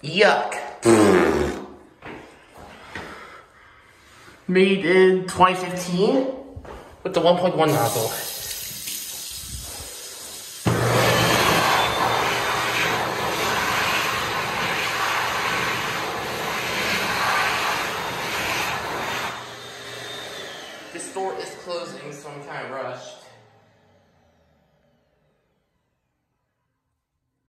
Yuck. Made in 2015 with the 1.1 nozzle. This store is closing, so I'm kind of rushed.